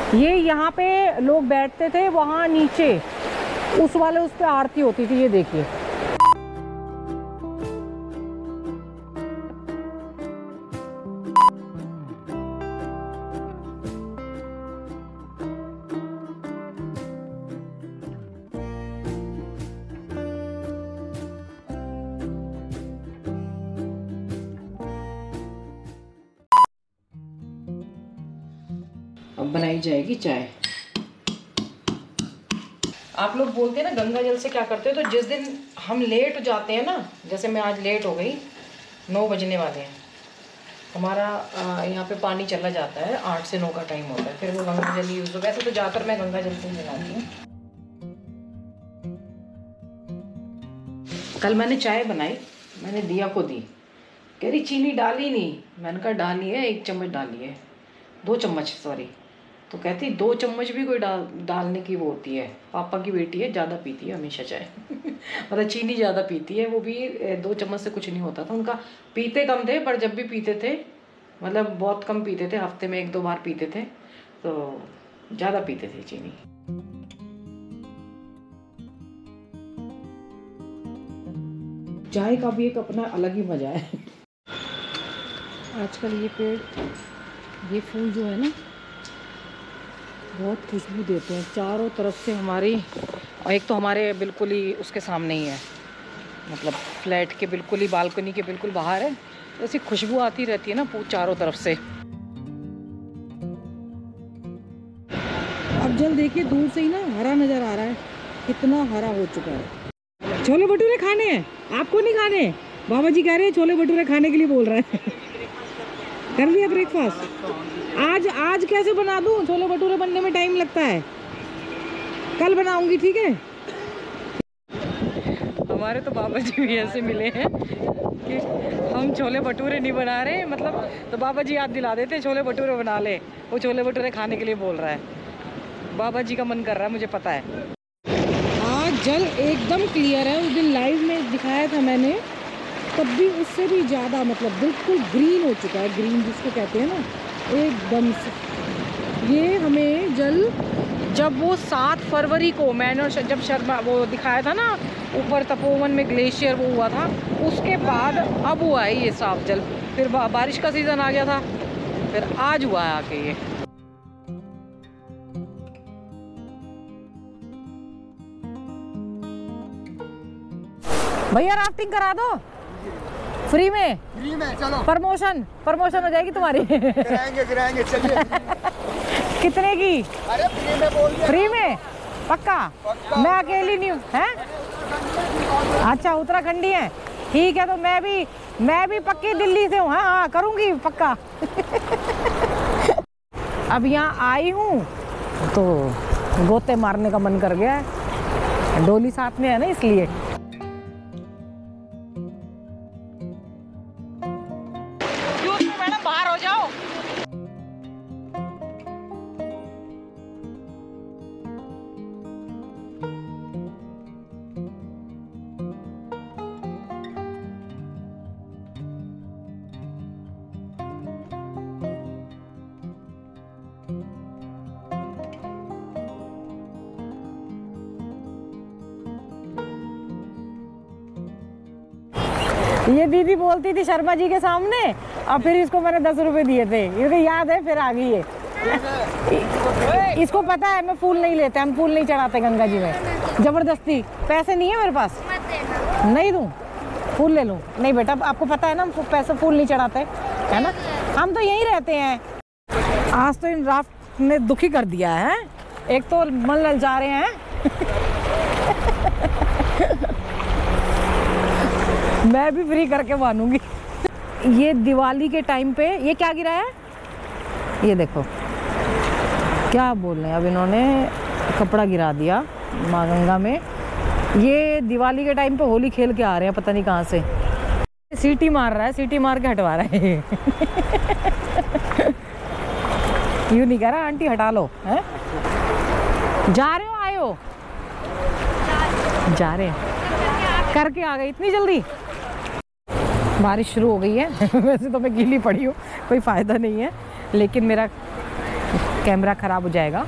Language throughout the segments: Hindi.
ये यहाँ पे लोग बैठते थे, वहाँ नीचे उस वाले उस पे आरती होती थी। ये देखिए, अब बनाई जाएगी चाय। आप लोग बोलते हैं ना गंगा जल से क्या करते हो, तो जिस दिन हम लेट हो जाते हैं ना, जैसे मैं आज लेट हो गई, 9 बजने वाले हैं, हमारा यहाँ पे पानी चला जाता है, 8 से 9 का टाइम होता है, फिर वो गंगा जल यूज़ हो। वैसे तो ज़्यादातर मैं गंगा जल से बनाती हूँ। कल मैंने चाय बनाई, मैंने दिया को दी, कह रही चीनी डाली नहीं। मैंने कहा डाली है, 1 चम्मच डाली है, 2 चम्मच सॉरी। तो कहती 2 चम्मच भी कोई डालने की वो होती है। पापा की बेटी है, ज़्यादा पीती है हमेशा चाय मतलब चीनी ज़्यादा पीती है, वो भी 2 चम्मच से कुछ नहीं होता था उनका। पीते कम थे, पर जब भी पीते थे, मतलब बहुत कम पीते थे, हफ्ते में 1-2 बार पीते थे, तो ज़्यादा पीते थे चीनी। चाय का भी एक अपना अलग ही मज़ा है। आजकल ये पेड़, ये फूल जो है ना, बहुत खुशबू देते हैं चारों तरफ से हमारी। और एक तो हमारे बिल्कुल ही उसके सामने ही है, मतलब फ्लैट के बिल्कुल ही, बालकनी के बिल्कुल बाहर है, तो ऐसी खुशबू आती रहती है ना चारों तरफ से। अब जल देखिए, दूर से ही ना हरा नज़र आ रहा है, कितना हरा हो चुका है। छोले भटूरे खाने हैं, आपको नहीं खाने? बाबा जी कह रहे हैं छोले भटूरे खाने के लिए बोल रहे हैं कर लिया ब्रेकफास्ट? आज कैसे बना दूं? छोले भटूरे बनने में टाइम लगता है, कल बनाऊंगी, ठीक है। हमारे तो बाबा जी भी ऐसे मिले हैं कि हम छोले भटूरे नहीं बना रहे, मतलब, तो बाबा जी याद दिला देते छोले भटूरे बना ले। वो छोले भटूरे खाने के लिए बोल रहा है, बाबा जी का मन कर रहा है, मुझे पता है। आज जल एकदम क्लियर है, उस दिन लाइव में दिखाया था मैंने, तब भी उससे भी ज़्यादा, मतलब बिल्कुल ग्रीन हो चुका है, ग्रीन जिसको कहते हैं ना, एकदम से। ये हमें जल, जब वो 7 फरवरी को मैंने जब शर्मा वो दिखाया था ना, ऊपर तपोवन में ग्लेशियर वो हुआ था, उसके बाद अब हुआ है ये साफ जल। फिर बारिश का सीज़न आ गया था, फिर आज हुआ है आके ये। भैया राफ्टिंग करा दो फ्री में चलो, प्रमोशन हो जाएगी तुम्हारी गिराएंगे चलिए कितने की? अरे फ्री में पक्का? मैं अकेली नहीं हूँ, हैं? अच्छा, उत्तराखंडी है, ठीक है। तो मैं भी पक्की दिल्ली से हूँ, हाँ करूँगी पक्का अब यहाँ आई हूँ तो गोते मारने का मन कर गया है, डोली साथ में है ना, इसलिए। ये दीदी बोलती थी शर्मा जी के सामने, और फिर इसको मैंने 10 रुपए दिए थे, ये याद है, फिर आ गई है इसको पता है मैं फूल नहीं लेते, हम फूल नहीं चढ़ाते गंगा जी में, जबरदस्ती। पैसे नहीं है मेरे पास, नहीं दूं, फूल ले लूं? नहीं बेटा, आपको पता है ना हम पैसे फूल नहीं चढ़ाते, है ना, हम तो यहीं रहते हैं। आज तो इन राफ्ट ने दुखी कर दिया है, एक तो मन ललचा रहे हैं मैं भी फ्री करके मानूंगी। ये दिवाली के टाइम पे ये क्या गिरा है, ये देखो, क्या बोल रहे हैं, अब इन्होंने कपड़ा गिरा दिया माँ गंगा में। ये दिवाली के टाइम पे होली खेल के आ रहे हैं, पता नहीं कहाँ से। सीटी मार रहा है, सीटी मार के हटवा रहा है यूँ नहीं कह रहा, आंटी हटा लो, हैं? जा रहे हो, आए हो? जा रहे हैं, करके आ गए इतनी जल्दी। बारिश शुरू हो गई है वैसे तो मैं गीली पड़ी हूँ, कोई फ़ायदा नहीं है, लेकिन मेरा कैमरा खराब हो जाएगा,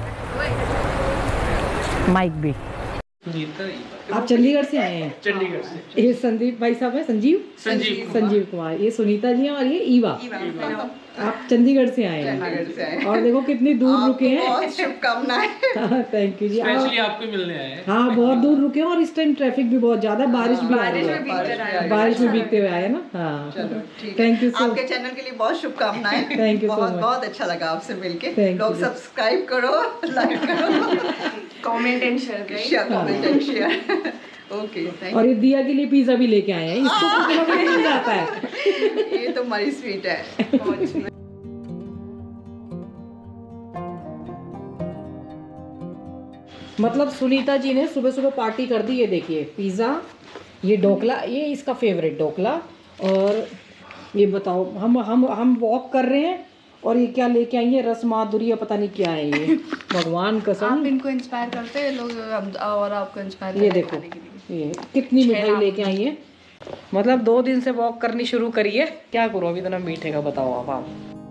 माइक भी। आप चंडीगढ़ से आए हैं? चंडीगढ़ से। ये संदीप भाई साहब है, संजीव कुमार, ये सुनीता जी हैं और ये ईवा। आप चंडीगढ़ से आए हैं और देखो कितनी दूर रुके हैं। बहुत शुभकामनाएं। Thank you ji. स्पेशली आपको मिलने आए हैं। हाँ, बहुत दूर रुके हैं और इस टाइम ट्रैफिक भी बहुत ज्यादा, बारिश भी आ रही है, बारिश में भीगते हुए आए ना। हाँ, थैंक यू सो। आपके चैनल के लिए बहुत शुभकामनाएं। थैंक यू सो बहुत मच। बहुत अच्छा लगा आपसे मिलके। Thank लोग you. सब्सक्राइब करो, लाइक करो, comment and share, comment and share. Okay, thank और ये दिया के लिए पिज्जा भी लेके आए हैं, इसको कुछ ना कुछ मिल जाता है। ये तो मरी स्वीट है। मतलब सुनीता जी ने सुबह सुबह पार्टी कर दी। ये देखिए पिज़्ज़ा, ये ढोकला, ये इसका फेवरेट ढोकला। और ये बताओ, हम वॉक कर रहे हैं और ये क्या लेके आई है, रस माधुरी या पता नहीं क्या है ये। भगवान कसम, आप इनको इंस्पायर करते हैं लोग और आपको इंस्पायर ये देखो ये कितनी मिठाई लेके आई है। मतलब 2 दिन से वॉक करनी शुरू करी है, क्या करो अभी इतना मीठे का, बताओ आप।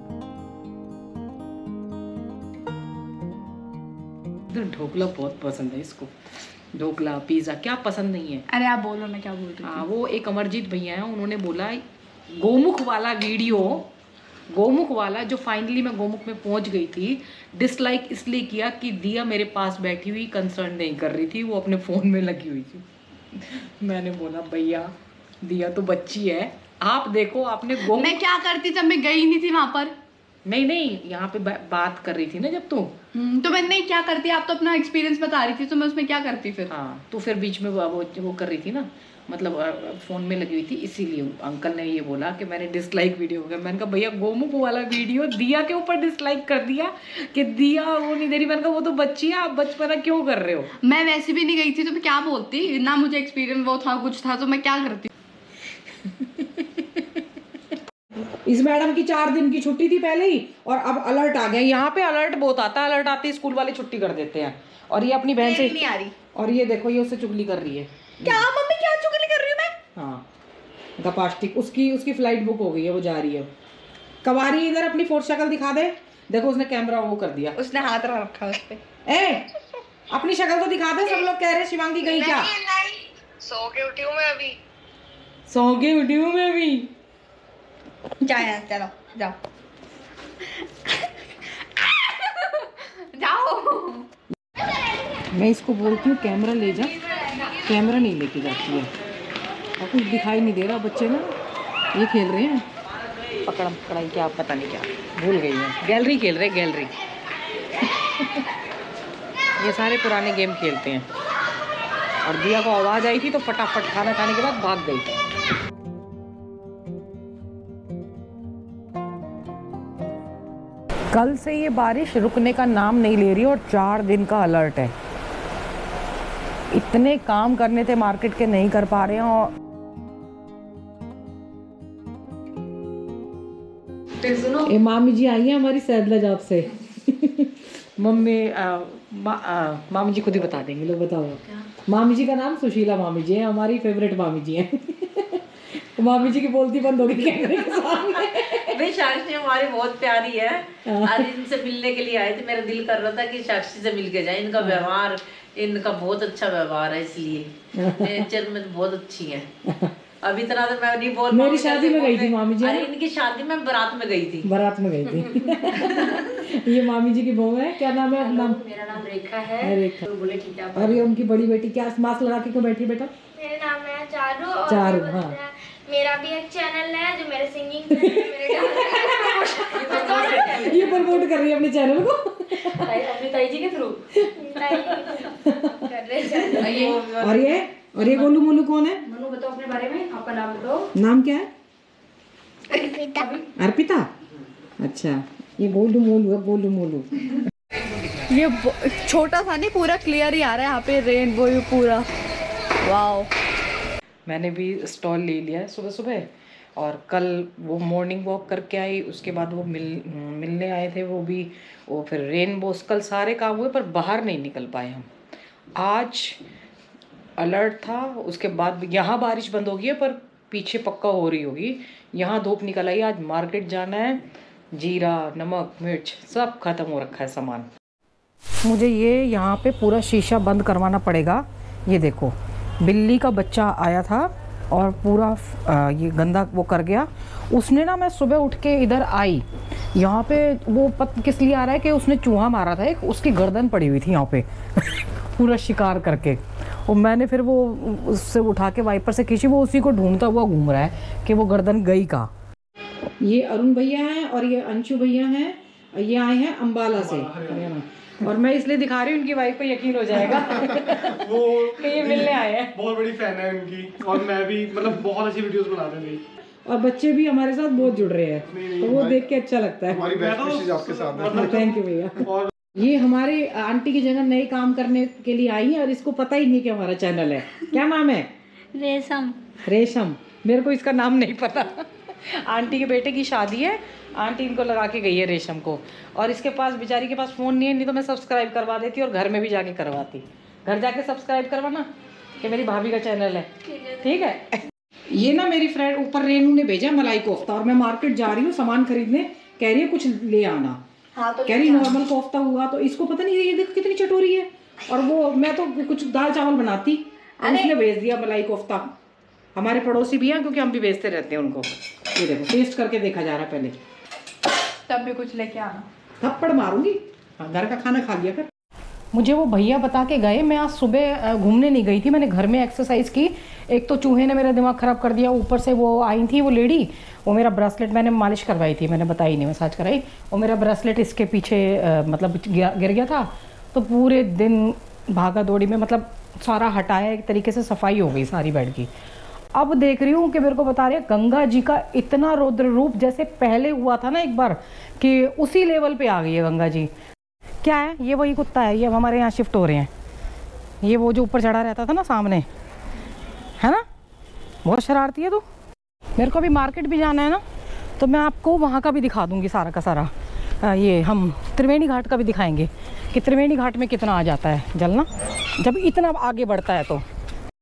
ढोकला बहुत पसंद है इसको, ढोकला पिज़्ज़ा क्या पसंद नहीं है। अरे आप बोलो, मैं क्या बोल रही हूँ। हाँ, वो एक अमरजीत भैया हैं, उन्होंने बोला गोमुख वाला वीडियो, गोमुख वाला जो फाइनली मैं गोमुख में पहुंच गई थी, डिसलाइक इसलिए किया कि दिया मेरे पास बैठी हुई कंसर्न नहीं कर रही थी, वो अपने फ़ोन में लगी हुई थी। मैंने बोला भैया दिया तो बच्ची है, आप देखो आपने गोमुख। मैं क्या करती जब मैं गई नहीं थी वहाँ पर? नहीं, यहाँ पे बात कर रही थी ना जब तुम। तो मैं नहीं क्या करती, आप तो अपना एक्सपीरियंस बता रही थी, तो मैं उसमें क्या करती फिर? हाँ, तो फिर बीच में वो कर रही थी ना, मतलब फ़ोन में लगी हुई थी, इसीलिए अंकल ने ये बोला कि मैंने डिसलाइक वीडियो हो गया। मैंने कहा भैया गोमुख वाला वीडियो दिया के ऊपर डिसलाइक कर दिया कि दिया वो नहीं दे रही। मैंने कहा वो तो बच्ची है, आप बचपना क्यों कर रहे हो। मैं वैसे भी नहीं गई थी तो मैं क्या बोलती ना, मुझे एक्सपीरियंस वो था कुछ था, तो मैं क्या करती। इस मैडम की 4 दिन की छुट्टी थी पहले ही और अब अलर्ट आ गया। यहाँ पे अलर्ट बहुत आता है, अलर्ट आते ही स्कूल वाले छुट्टी कर देते हैं। और ये अपनी बहन से नहीं आ रही। और ये देखो ये उससे चुगली कर रही है। क्या मम्मी, क्या चुगली कर रही हूँ मैं? हाँ, गपास्टिक, उसकी फ्लाइट बुक हो गई है, वो जा रही है। कवारी इधर अपनी फोर्थ शक्ल दिखा दे। देखो उसने कैमरा वो कर दिया, उसने हाथ रखा उस पे। अपनी शक्ल तो दिखा दे, सब लोग कह रहे शिवांगी गई क्या। सो के उठी हूँ मैं अभी। सो के उठी हूँ मैं अभी। चलो जाओ जाओ। मैं इसको बोलती हूँ कैमरा ले जा, कैमरा नहीं लेके जाती है। और कुछ दिखाई नहीं दे रहा, बच्चे ना ये खेल रहे हैं पकड़म पकड़ाई, क्या पता नहीं क्या भूल गई है। गैलरी खेल रहे, गैलरी। ये सारे पुराने गेम खेलते हैं। और दिया को आवाज़ आई थी तो फटाफट खाना खाने के बाद भाग गई। कल से ये बारिश रुकने का नाम नहीं ले रही और 4 दिन का अलर्ट है। इतने काम करने थे मार्केट के, नहीं कर पा रहे हैं। और ये मामी जी आई है हमारी सैदलाजाब से। मम्मी मामी जी खुद ही बता देंगे, लोग बताओ। मामी जी का नाम सुशीला मामी जी है, हमारी फेवरेट मामी जी हैं। मामी जी की बोलती बंद हो गई कैमरे के सामने। भाई साक्षी हमारी बहुत प्यारी है। आज इनसे मिलने के लिए आए थे, मेरा दिल कर रहा था कि साक्षी से मिल के जाए। इनका व्यवहार, इनका बहुत अच्छा व्यवहार है, इसलिए नेचर में बहुत अच्छी है। अभी इतना तो मैं नहीं बोल। मेरी शादी में गई थी मामी जी। अरे इनकी शादी में बारात में गई थी। बारात में गई थी। ये मामी जी की बहू है, क्या नाम है? नाम मेरा नाम रेखा है। रेखा। तो बोले ठीक है। और ये उनकी बड़ी बेटी, क्या मास्क लगा के क्यों बैठी बेटा? मेरा नाम है चारू। और चारू, हाँ। मेरा भी एक चैनल है जो मेरे सिंगिंग मेरे ये प्रमोट कर रही है अपने चैनल को अपनी ताई जी के थ्रू कर रहे हैं। और ये गोलू मोलू कौन है? मनु बताओ अपने बारे में, आपका नाम बताओ। नाम क्या है? अर्पिता। अच्छा, ये गोलू मोलू है, गोलू मोलू। ये छोटा सा नहीं, पूरा क्लियर ही आ रहा है यहाँ पे, रेनबो पूरा। वाओ। मैंने भी स्टॉल ले लिया है सुबह सुबह। और कल वो मॉर्निंग वॉक करके आई, उसके बाद वो मिलने आए थे वो भी, वो फिर रेनबो, कल सारे काम हुए पर बाहर नहीं निकल पाए हम। आज अलर्ट था, उसके बाद यहाँ बारिश बंद हो गई है पर पीछे पक्का हो रही होगी। यहाँ धूप निकल आई। आज मार्केट जाना है जीरा, नमक, मिर्च सब खत्म हो रखा है सामान। मुझे ये यहाँ पे पूरा शीशा बंद करवाना पड़ेगा। ये देखो, बिल्ली का बच्चा आया था और पूरा ये गंदा वो कर गया उसने ना। मैं सुबह उठ के इधर आई, यहाँ पे वो किस लिए आ रहा है कि उसने चूहा मारा था एक, उसकी गर्दन पड़ी हुई थी यहाँ पे पूरा शिकार करके। और मैंने फिर वो उससे उठा के वाइपर से खींची, वो उसी को ढूंढता हुआ घूम रहा है कि वो गर्दन गई कहाँ। ये अरुण भैया हैं और ये अंशु भैया हैं, ये आए हैं अम्बाला से हरियाणा। और मैं इसलिए दिखा रही हूँ, उनकी वाइफ पे यकीन हो जाएगा वो कि ये मिलने आए हैं। बहुत बड़ी फैन है उनकी, और मैं भी मतलब बहुत अच्छी वीडियोस बनाते हैं। और बच्चे भी हमारे साथ बहुत जुड़ रहे हैं, तो वो देख के अच्छा लगता है। हमारी बेस्ट विशेस आपके साथ है। थैंक यू भैया। ये हमारे आंटी की जगह नए काम करने के लिए आई है और इसको पता ही नहीं कि हमारा चैनल है। क्या नाम है? रेशम। रेशम। मेरे को इसका नाम नहीं पता। आंटी के बेटे की शादी है, आंटी इनको लगा के गई है रेशम को। और इसके पास बेचारी के पास फ़ोन नहीं है, नहीं तो मैं सब्सक्राइब करवा देती और घर में भी जाके करवाती। घर जाके सब्सक्राइब करवाना कि मेरी भाभी का चैनल है, ठीक है। ये ना मेरी फ्रेंड ऊपर रेनू ने भेजा मलाई कोफ्ता, और मैं मार्केट जा रही हूँ सामान खरीदने, कह रही है कुछ ले आना। हाँ, तो कह रही नॉर्मल कोफ्ता हुआ, तो इसको पता नहीं ये देखो कितनी चटोरी है। और वो मैं तो कुछ दाल चावल बनाती, उसने भेज दिया मलाई कोफ्ता। हमारे पड़ोसी भी हैं, क्योंकि हम भी भेजते रहते हैं उनको। ये देखो टेस्ट करके देखा जा रहा है पहले, तब भी कुछ लेके आना। थप्पड़ मारूंगी। हाँ, घर का खाना खा लिया कर। मुझे वो भैया बता के गए, मैं आज सुबह घूमने नहीं गई थी, मैंने घर में एक्सरसाइज की। एक तो चूहे ने मेरा दिमाग ख़राब कर दिया, ऊपर से वो आई थी वो लेडी, वो मेरा ब्रेसलेट मैंने मालिश करवाई थी, मैंने बताई नहीं, मसाज कराई, और मेरा ब्रेसलेट इसके पीछे मतलब गिर गया था। तो पूरे दिन भागा दौड़ी में मतलब सारा हटाया, एक तरीके से सफाई हो गई सारी बेड की। अब देख रही हूँ कि मेरे को बता रहे हैं गंगा जी का इतना रौद्र रूप जैसे पहले हुआ था ना एक बार, कि उसी लेवल पे आ गई है गंगा जी। क्या है ये? वही कुत्ता है, ये अब हमारे यहाँ शिफ्ट हो रहे हैं। ये वो जो ऊपर चढ़ा रहता था ना सामने, है ना, बहुत शरारती है तू। मेरे को अभी मार्केट भी जाना है ना, तो मैं आपको वहाँ का भी दिखा दूँगी सारा का सारा। ये हम त्रिवेणी घाट का भी दिखाएंगे कि त्रिवेणी घाट में कितना आ जाता है जल ना, जब इतना आगे बढ़ता है। तो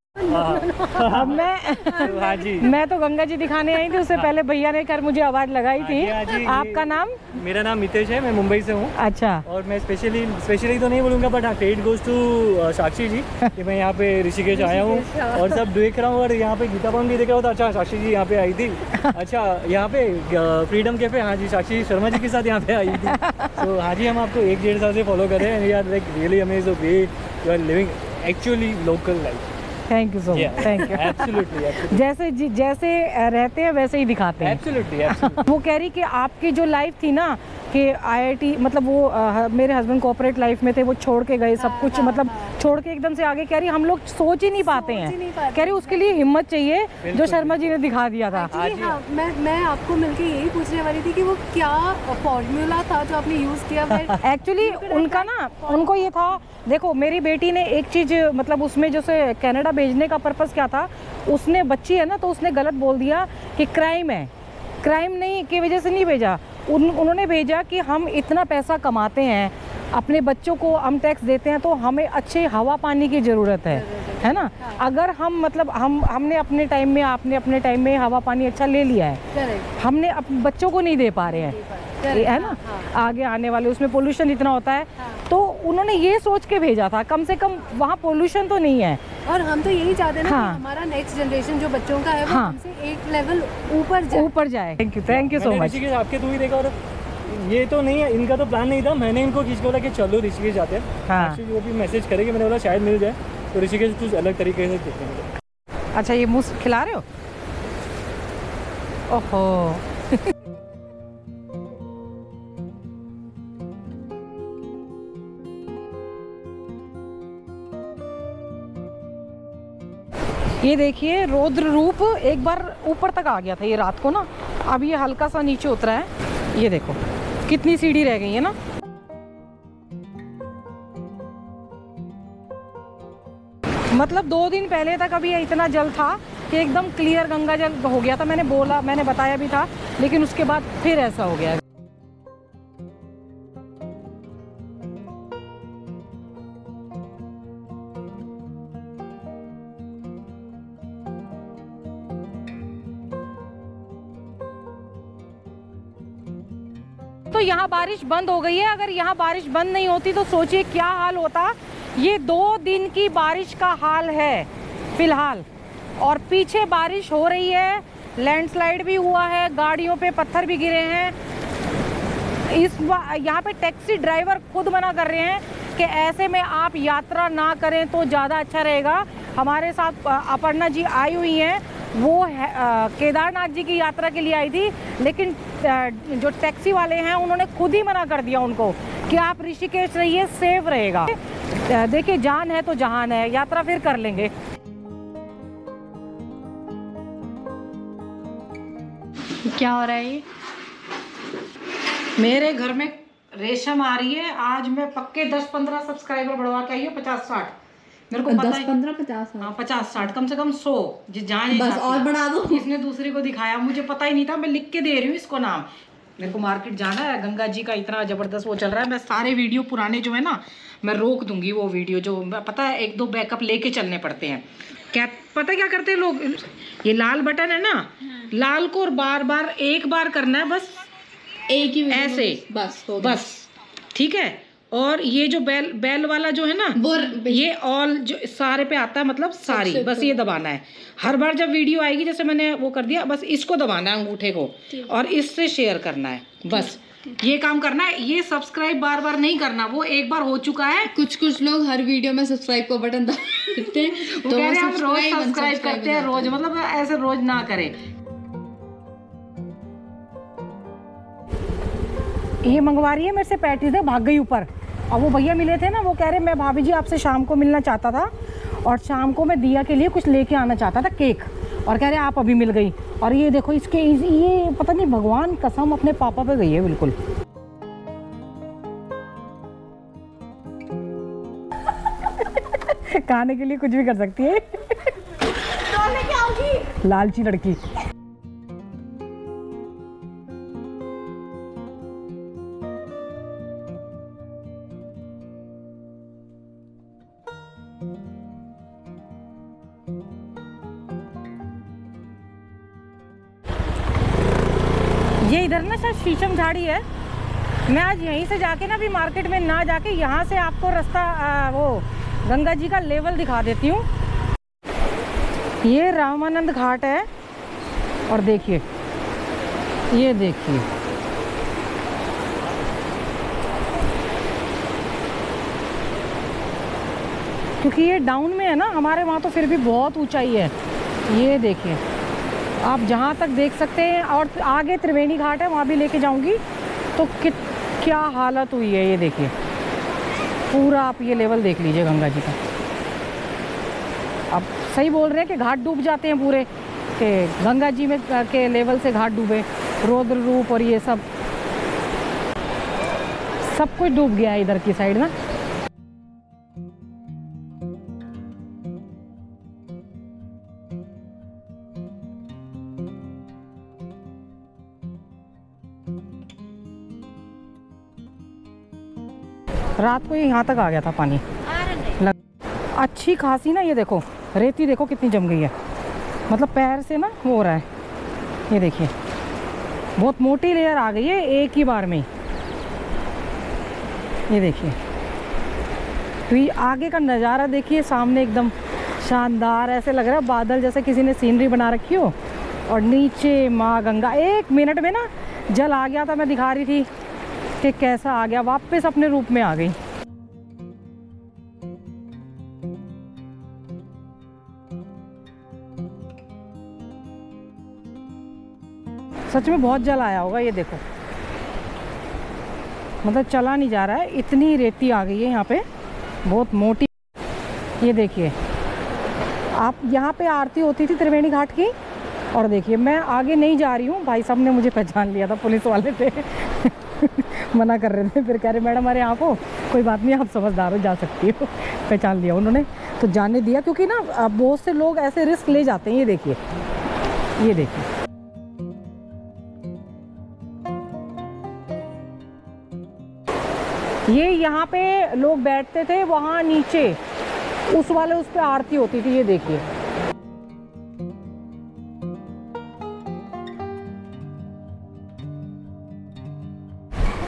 अब मैं तो गंगा जी दिखाने आई थी, उससे पहले भैया ने कर मुझे आवाज़ लगाई थी। आपका नाम? मेरा नाम मितेश है, मैं मुंबई से हूँ। अच्छा। और मैं स्पेशली तो नहीं बोलूँगा, बट हाँ, credit goes to Sakshi ji कि मैं यहाँ पे ऋषिकेश आया हूँ और सब देख रहा हूँ। और यहाँ पे गीता भवन भी देख रहा हूँ, तो अच्छा साक्षी जी यहाँ पे आई थी। अच्छा, यहाँ पे फ्रीडम कैफे, हाँ जी, साक्षी शर्मा जी के साथ यहाँ पे आई थी। तो हाँ जी, हम आपको 1-1.5 साल से फॉलो कर रहे हैं। We are like really amazed of great you are living actually local life. Thank you so much. Thank you. Absolutely जैसे रहते हैं वैसे ही दिखाते हैं। एब्सोल्युटली। वो कह रही कि आपकी जो लाइफ थी ना, कि IIT मतलब वो मेरे हस्बैंड कॉर्पोरेट लाइफ में थे, वो छोड़ के गए सब कुछ, मतलब छोड़ के एकदम से आगे। कह रही हम लोग सोच ही नहीं पाते हैं। कह रही उसके लिए हिम्मत चाहिए, जो शर्मा जी ने दिखा दिया था। हाँ, मैं आपको मिलके यही पूछने वाली थी कि वो क्या फॉर्मूला था जो आपने यूज़ किया। एक्चुअली उनका ना, उनको ये था, देखो मेरी बेटी ने एक चीज़ मतलब उसमें जैसे कनाडा भेजने का पर्पस क्या था, उसने बच्ची है ना, तो उसने गलत बोल दिया कि क्राइम है। क्राइम नहीं की वजह से नहीं भेजा, उन्होंने भेजा कि हम इतना पैसा कमाते हैं, अपने बच्चों को हम टैक्स देते हैं, तो हमें अच्छे हवा पानी की ज़रूरत है ना। अगर हम मतलब हमने अपने टाइम में, आपने अपने टाइम में हवा पानी अच्छा ले लिया है, हमने अपने बच्चों को नहीं दे पा रहे हैं, है ना। आगे आने वाले उसमें पोल्यूशन इतना होता है, तो उन्होंने ये सोच के भेजा था कम से कम वहाँ पोल्यूशन तो नहीं है। और हम तो यही चाहते हैं ना कि हमारा नेक्स्ट जनरेशन जो बच्चों का है वो हमसे एक लेवल ऊपर जाए। Thank you so much. आपके थ्रू ही देखा, और ये तो नहीं है, इनका तो प्लान नहीं था, मैंने इनको खींच के बोला कि चलो ऋषिकेश जाते हैं। हाँ। वो भी मैसेज करेंगे, मैंने बोला शायद मिल जाए, तो ऋषिकेश कुछ अलग तरीके से देखेंगे। अच्छा, ये मुझे खिला रहे हो? ओहो। ये देखिए रौद्र रूप एक बार ऊपर तक आ गया था ये रात को ना, अब ये हल्का सा नीचे उतरा है। ये देखो कितनी सीढ़ी रह गई है ना। मतलब 2 दिन पहले तक अभी इतना जल था कि एकदम क्लियर गंगा जल हो गया था। मैंने बताया भी था, लेकिन उसके बाद फिर ऐसा हो गया। तो यहाँ बारिश बंद हो गई है। अगर यहाँ बारिश बंद नहीं होती तो सोचिए क्या हाल होता। ये 2 दिन की बारिश का हाल है फिलहाल, और पीछे बारिश हो रही है, लैंडस्लाइड भी हुआ है, गाड़ियों पे पत्थर भी गिरे हैं। यहाँ पे टैक्सी ड्राइवर खुद मना कर रहे हैं कि ऐसे में आप यात्रा ना करें तो ज़्यादा अच्छा रहेगा। हमारे साथ अपर्णा जी आई हुई हैं, वो केदारनाथ जी की यात्रा के लिए आई थी, लेकिन जो टैक्सी वाले हैं उन्होंने खुद ही मना कर दिया उनको कि आप ऋषिकेश रहिए, सेफ रहेगा। देखिए, जान है तो जहान है, यात्रा फिर कर लेंगे। क्या हो रहा है ये? मेरे घर में रेशम आ रही है। आज मैं पक्के 10-15 सब्सक्राइबर बढ़वा के आई हूँ, 50-60 मेरे को पता है। 10-15-50 हाँ, 50-60 कम से कम 100 जहाँ बस और बढ़ा दो। इसने दूसरे को दिखाया, मुझे पता ही नहीं था, मैं लिख के दे रही हूँ इसको नाम। मेरे को मार्केट जाना है, गंगा जी का इतना ज़बरदस्त वो चल रहा है। मैं सारे वीडियो पुराने जो है ना, मैं रोक दूंगी वो वीडियो, जो पता है 1-2 बैकअप लेके चलने पड़ते हैं। क्या पता क्या करते हैं लोग, ये लाल बटन है ना, लाल को और बार बार एक बार करना है, बस एक ही ऐसे, बस ठीक है। और ये जो बेल वाला जो है ना, वो ये ऑल जो सारे पे आता है, मतलब सारी, बस ये दबाना है। हर बार जब वीडियो आएगी, जैसे मैंने वो कर दिया, बस इसको दबाना है अंगूठे को, और इससे शेयर करना है, बस ये काम करना है। ये सब्सक्राइब बार बार नहीं करना, वो एक बार हो चुका है। कुछ लोग हर वीडियो में सब्सक्राइब को बटन दबाते हैं, तो कह रहे हैं हम रोज सब्सक्राइब करते हैं, रोज, मतलब ऐसे रोज ना करें। ये मंगवा रही है मेरे से पैटीज, है भाग गई ऊपर। और वो भैया मिले थे ना, वो कह रहे मैं भाभी जी आपसे शाम को मिलना चाहता था, और शाम को मैं दिया के लिए कुछ लेके आना चाहता था, केक, और कह रहे आप अभी मिल गई। और ये देखो इसके, ये पता नहीं, भगवान कसम अपने पापा पे गई है बिल्कुल। खाने के लिए कुछ भी कर सकती है। लालची लड़की। ये इधर ना शायद शीशम झाड़ी है। मैं आज यहीं से जाके ना, अभी मार्केट में ना जाके, यहाँ से आपको रास्ता वो गंगा जी का लेवल दिखा देती हूँ। ये रामानंद घाट है, और देखिए, ये देखिए, क्योंकि ये डाउन में है ना, हमारे वहाँ तो फिर भी बहुत ऊंचाई है। ये देखिए, आप जहाँ तक देख सकते हैं, और आगे त्रिवेणी घाट है, वहाँ भी लेके जाऊँगी। तो क्या हालत हुई है, ये देखिए पूरा। आप ये लेवल देख लीजिए गंगा जी का। अब सही बोल रहे हैं कि घाट डूब जाते हैं पूरे, कि गंगा जी में के लेवल से घाट डूबे, रौद्र रूप और ये सब कुछ डूब गया है इधर की साइड ना। रात को यहाँ तक आ गया था पानी, अच्छी खासी ना। ये देखो रेती, देखो कितनी जम गई है, मतलब पैर से ना वो हो रहा है। ये देखिए, बहुत मोटी लेयर आ गई है एक ही बार में। ये देखिए, तो ये आगे का नज़ारा देखिए, सामने एकदम शानदार, ऐसे लग रहा है बादल जैसे किसी ने सीनरी बना रखी हो, और नीचे माँ गंगा। 1 मिनट में ना जल आ गया था, मैं दिखा रही थी कि कैसा आ गया, वापस अपने रूप में आ गई। सच में बहुत जल आया होगा। ये देखो, मतलब चला नहीं जा रहा है, इतनी रेती आ गई है यहाँ पे, बहुत मोटी। ये देखिए, आप यहाँ पे आरती होती थी त्रिवेणी घाट की, और देखिए मैं आगे नहीं जा रही हूँ। भाई साहब ने मुझे पहचान लिया था, पुलिस वाले थे। मना कर रहे थे, फिर कह रहे मैडम अरे आप हो, कोई बात नहीं, आप समझदार हो, जा सकती हो। पहचान लिया उन्होंने, तो जाने दिया, क्योंकि ना बहुत से लोग ऐसे रिस्क ले जाते हैं। ये देखिए, ये देखिए, ये यहाँ पे लोग बैठते थे, वहाँ नीचे उस पे आरती होती थी। ये देखिए,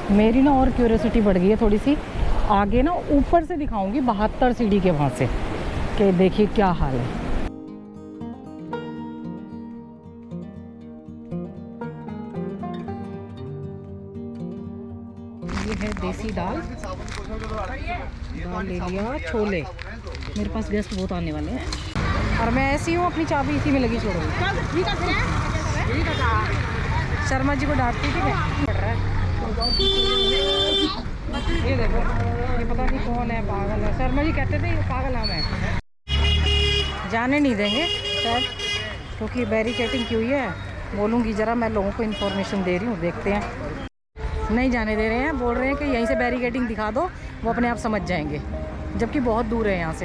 मेरी ना और क्यूरियोसिटी बढ़ गई है थोड़ी सी। आगे ना ऊपर से दिखाऊंगी 72 सीढ़ी के वहाँ से, कि देखिए क्या हाल है। ये है देसी दाल ले लिया, छोले। मेरे पास गेस्ट बहुत आने वाले हैं और मैं ऐसी हूँ, अपनी चाबी इसी में लगी छोड़ूंगी। शर्मा जी को डांटती थी मैं, पड़ रहा है। ये देखो, ये पता नहीं कौन है, पागल है। शर्मा जी कहते थे ये पागल हम है, जाने नहीं देंगे शायद, क्योंकि बैरिकेटिंग की हुई है। बोलूँगी ज़रा, मैं लोगों को इन्फॉर्मेशन दे रही हूँ, देखते हैं। नहीं जाने दे रहे हैं, बोल रहे हैं कि यहीं से बैरिकेटिंग दिखा दो, वो अपने आप समझ जाएंगे, जबकि बहुत दूर है यहाँ से।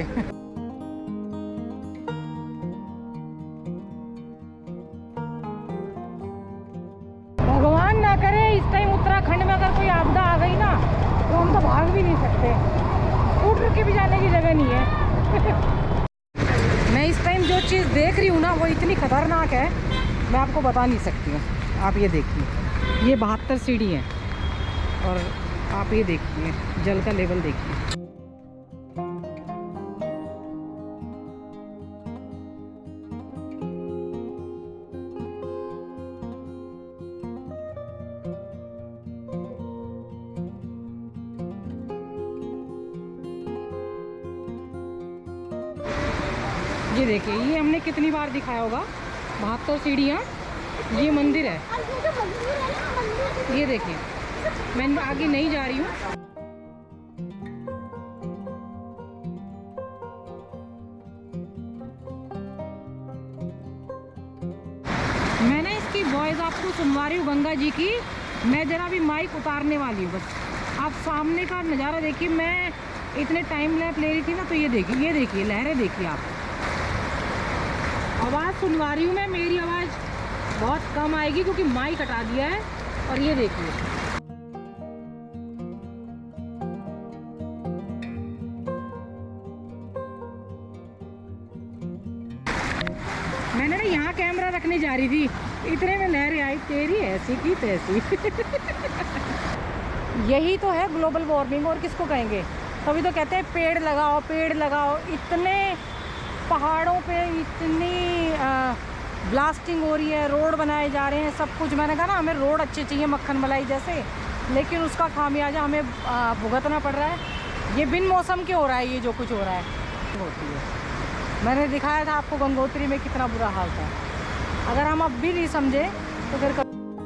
भगवान ना करे इस टाइम उत्तराखंड में अगर कोई आपदा आ गई ना, तो हम तो भाग भी नहीं सकते, स्कूटर के भी जाने की जगह नहीं है। मैं इस टाइम जो चीज़ देख रही हूँ ना, वो इतनी खतरनाक है, मैं आपको बता नहीं सकती हूँ। आप ये देखिए, ये 72 सीढ़ी हैं और आप ये देखिए जल का लेवल देखिए। ये देखिए, ये हमने कितनी बार दिखाया होगा, 72 सीढ़ियाँ, ये मंदिर है। ये देखिए, मैं आगे नहीं जा रही हूँ। मैं ना इसकी वॉइस आपको सुनवा रही हूँ गंगा जी की। मैं ज़रा भी माइक उतारने वाली हूँ बस। आप सामने का नज़ारा देखिए। मैं इतने टाइम लैप ले रही थी ना, तो ये देखिए लहरें देखिए आप। आवाज़ सुनवा रही हूँ मैं, मेरी आवाज़ बहुत कम आएगी क्योंकि माइक हटा दिया है। और ये देखिए, मैंने ना यहाँ कैमरा रखने जा रही थी, इतने में लहरें आई, तेरी ऐसी की तैसी। यही तो है ग्लोबल वार्मिंग, और किसको कहेंगे। तभी तो कहते हैं पेड़ लगाओ, पेड़ लगाओ। इतने पहाड़ों पे इतनी ब्लास्टिंग हो रही है, रोड बनाए जा रहे हैं, सब कुछ। मैंने कहा ना, हमें रोड अच्छे चाहिए मक्खन मलाई जैसे, लेकिन उसका खामियाजा हमें भुगतना पड़ रहा है। ये बिन मौसम के हो रहा है, ये जो कुछ हो रहा है होती है। मैंने दिखाया था आपको गंगोत्री में कितना बुरा हाल था। अगर हम अब भी नहीं समझे तो फिर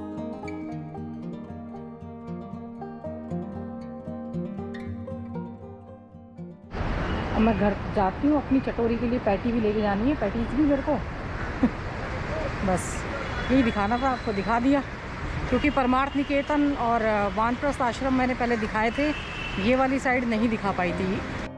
अब मैं घर जाती हूँ। अपनी चटोरी के लिए पैटी भी लेके जानी है, पैटीज भी मेरे को। बस यही दिखाना था, आपको दिखा दिया। क्योंकि परमार्थ निकेतन और वानप्रस्थ आश्रम मैंने पहले दिखाए थे, ये वाली साइड नहीं दिखा पाई थी।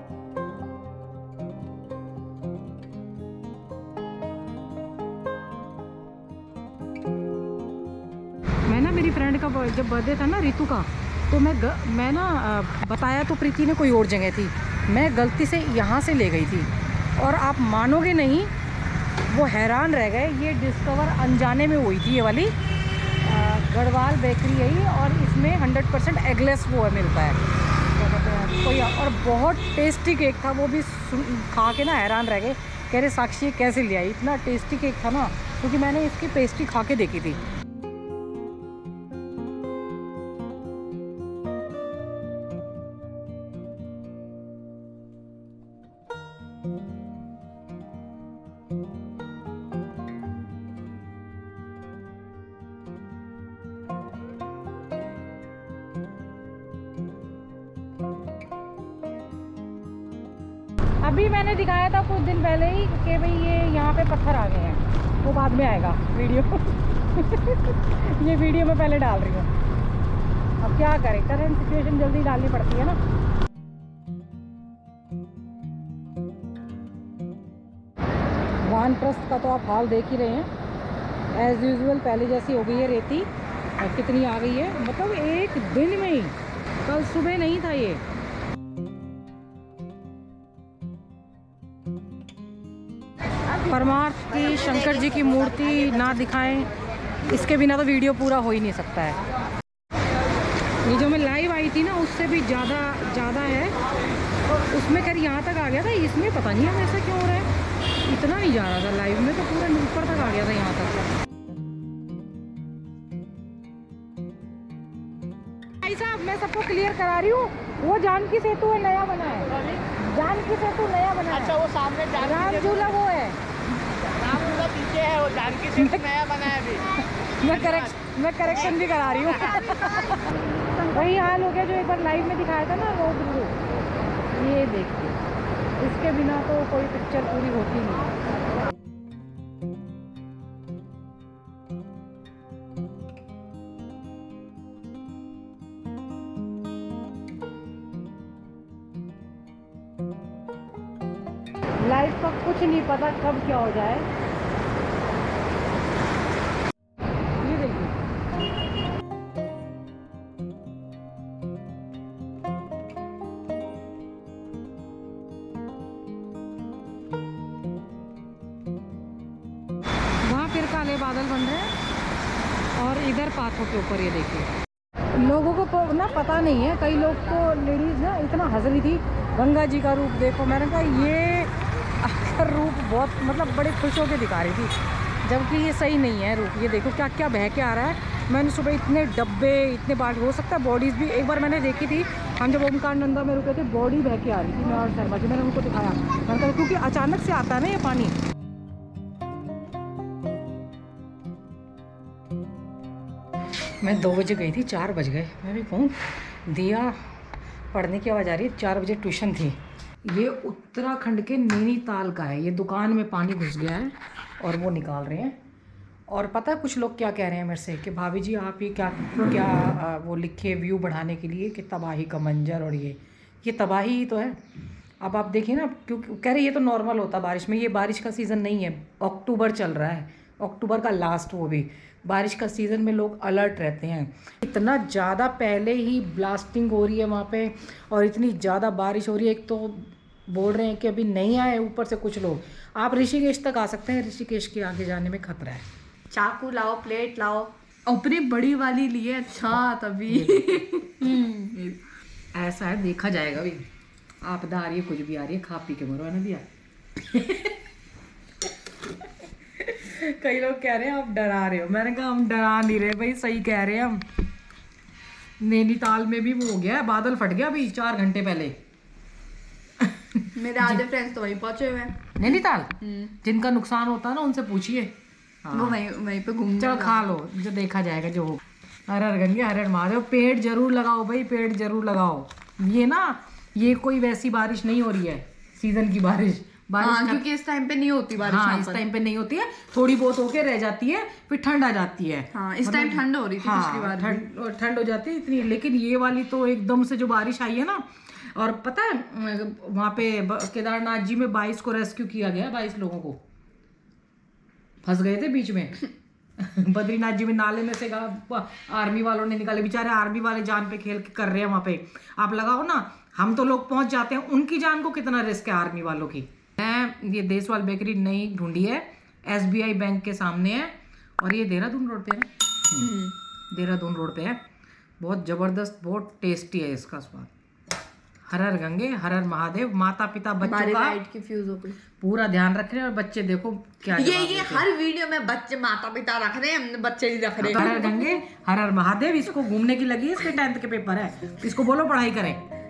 मैं ना, मेरी फ्रेंड का जब बर्थडे था ना, रितु का, तो मैं ना बताया तो प्रीति ने कोई और जगह थी, मैं गलती से यहाँ से ले गई थी। और आप मानोगे नहीं, वो हैरान रह गए। ये डिस्कवर अनजाने में हुई थी, ये वाली गढ़वाल बेकरी है ये, और इसमें 100% एगलेस वो है मिलता है, क्या कहते हैं कोई। और बहुत टेस्टी केक था, वो भी खा के ना हैरान रह गए, कह रहे साक्षी कैसे ले आई, इतना टेस्टी केक था ना, क्योंकि मैंने इसकी पेस्ट्री खा के देखी थी। अभी मैंने दिखाया था कुछ दिन पहले ही कि भाई ये यहाँ पे पत्थर आ गए हैं, वो बाद में आएगा वीडियो। ये वीडियो मैं पहले डाल रही हूँ। अब क्या करें, करंट सिचुएशन जल्दी डालनी पड़ती है ना। वानप्रस्थ का तो आप हाल देख ही रहे हैं, एज यूजुअल पहले जैसी हो गई है रेती। और कितनी आ गई है, मतलब एक दिन में ही, कल सुबह नहीं था ये। परमार्थ की शंकर जी की मूर्ति ना दिखाएं, इसके बिना तो वीडियो पूरा हो ही नहीं सकता है। ये जो मैं लाइव आई थी ना उससे भी ज़्यादा है, और उसमें कर यहाँ तक आ गया था, इसमें पता नहीं अब ऐसा क्यों हो रहा है, इतना नहीं जा रहा था लाइव में, तो पूरा ऊपर तक आ गया था यहाँ तक। भाई साहब मैं सबको क्लियर करा रही हूँ, वो जानकी सेतु है, नया बना है, जानकी सेतु नया बना है। अच्छा वो सामने राम झूला वो है, राम झूला पीछे है, वो जानकी सेतु नया बना है अभी। मैं करेक्शन भी करा रही हूँ। वही हाल हो गया जो एक बार लाइव में दिखाया था ना रोड, ये देखिए, इसके बिना तो कोई पिक्चर पूरी होती नहीं। लाइफ का कुछ नहीं पता कब क्या हो जाए। ये देखिए वहाँ फिर काले बादल बन रहे हैं और इधर पाथों के ऊपर ये देखिए। लोगों को ना पता नहीं है, कई लोग को लेडीज़ ना इतना हंस रही थी, गंगा जी का रूप देखो, मैंने कहा ये रूप बहुत मतलब बड़े खुश होकर दिखा रही थी, जबकि ये सही नहीं है रूप। ये देखो क्या क्या बह के आ रहा है। मैंने सुबह इतने डब्बे, इतने बाढ़, हो सकता है बॉडीज़ भी, एक बार मैंने देखी थी हम जब ओमकार नंदा में रुके थे, बॉडी बह के आ रही थी, मैं और शर्मा जी, मैंने उनको दिखाया, मैंने कहा क्योंकि अचानक से आता है ना ये पानी। मैं 2 बजे गई थी, 4 बज गए, मैं भी कहूँ दिया पढ़ने की आवाज़ आ रही है, 4 बजे ट्यूशन थी। ये उत्तराखंड के नैनीताल का है, ये दुकान में पानी घुस गया है और वो निकाल रहे हैं। और पता है कुछ लोग क्या कह रहे हैं मेरे से कि भाभी जी आप ये क्या वो लिखे व्यू बढ़ाने के लिए कि तबाही का मंजर, और ये तबाही ही तो है। अब आप देखिए ना, क्योंकि कह रहे ये तो नॉर्मल होता बारिश में, ये बारिश का सीज़न नहीं है, अक्टूबर चल रहा है, अक्टूबर का लास्ट, वो भी बारिश का सीज़न में लोग अलर्ट रहते हैं। इतना ज़्यादा पहले ही ब्लास्टिंग हो रही है वहाँ पे, और इतनी ज़्यादा बारिश हो रही है। एक तो बोल रहे हैं कि अभी नहीं आए, ऊपर से कुछ लोग, आप ऋषिकेश तक आ सकते हैं, ऋषिकेश के आगे जाने में खतरा है। चाकू लाओ, प्लेट लाओ, अपनी बड़ी वाली लिए, अच्छा तभी ऐसा है, देखा जाएगा अभी, आपदा आ रही है, कुछ भी आ रही है, खा पी के मरो, है ना दिया। कई लोग कह रहे हैं आप डरा रहे हो, मैंने कहा हम डरा नहीं रहे भाई, सही कह रहे हैं हम। नैनीताल में भी वो हो गया है, बादल फट गया अभी 4 घंटे पहले। मेरे आधे फ्रेंड्स तो वहीं पहुंचे हुए हैं, नैनीताल। जिनका नुकसान होता है ना उनसे पूछिए, वो वहीं पे घूम, चलो खा लो, जो देखा जाएगा जो हो। हर हर गंगे हर हर महादेव, पेड़ जरूर लगाओ भाई, पेड़ जरूर लगाओ। ये ना, ये कोई वैसी बारिश नहीं हो रही है, सीजन की बारिश क्योंकि इस टाइम पे नहीं होती बारिश। हाँ, इस टाइम पे नहीं होती है, थोड़ी बहुत होके रह जाती है, फिर ठंड आ जाती है। हाँ, इस टाइम ठंड हो रही थी, पिछली बार ठंड हो जाती है इतनी, लेकिन ये वाली तो एकदम से जो बारिश आई है ना। और पता है वहाँ पे केदारनाथ जी में 22 को रेस्क्यू किया गया, 22 लोगों को फंस गए थे बीच में। बद्रीनाथ जी में नाले में से आर्मी वालों ने निकाले, बेचारे आर्मी वाले जान पे खेल कर रहे हैं वहाँ पे। आप लगाओ ना, हम तो लोग पहुँच जाते हैं, उनकी जान को कितना रिस्क है आर्मी वालों की। ये देसवाल बेकरी नई ढूंढी है, SBI बैंक के सामने है, और ये देहरादून रोड पे है, देहरादून रोड पे है। बहुत ज़बरदस्त, बहुत टेस्टी है इसका स्वाद। हर हर गंगे हर हर महादेव। माता पिता बच्चों का लाइट की फ्यूज हो गई, पूरा ध्यान रख रहे हैं, और बच्चे देखो क्या ये हर वीडियो में बच्चे माता पिता रख रहे हैं, बच्चे नहीं रख रहे। हर हर गंगे हर हर महादेव। इसको घूमने की लगी है, इसके 10th के पेपर है, इसको बोलो पढ़ाई करें।